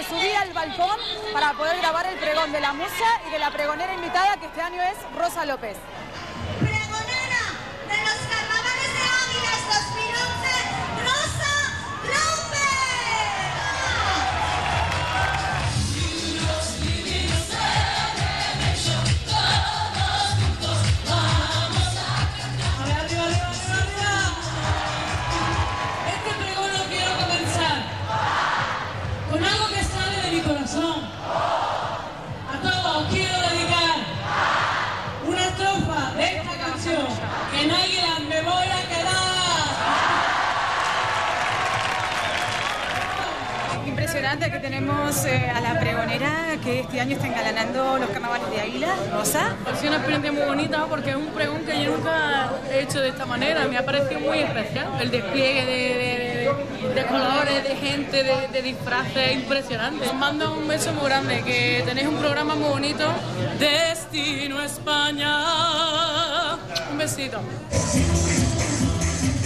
subí al balcón para poder grabar el pregón de la musa y de la pregonera invitada, que este año es Rosa López. Pregonera de los carnavales de Águilas 2011, Rosa López. Con algo que sale de mi corazón. A todos quiero dedicar una estrofa de esta canción. Que en Águilas me voy a quedar. Impresionante que tenemos a la pregonera que este año está engalanando los carnavales de Águilas, Rosa. Ha sido una experiencia muy bonita porque es un pregón que yo nunca he hecho de esta manera. Me ha parecido muy especial. El despliegue de colores, de gente, de disfraces, impresionante. Os mando un beso muy grande, que tenéis un programa muy bonito. Destino España. Un besito.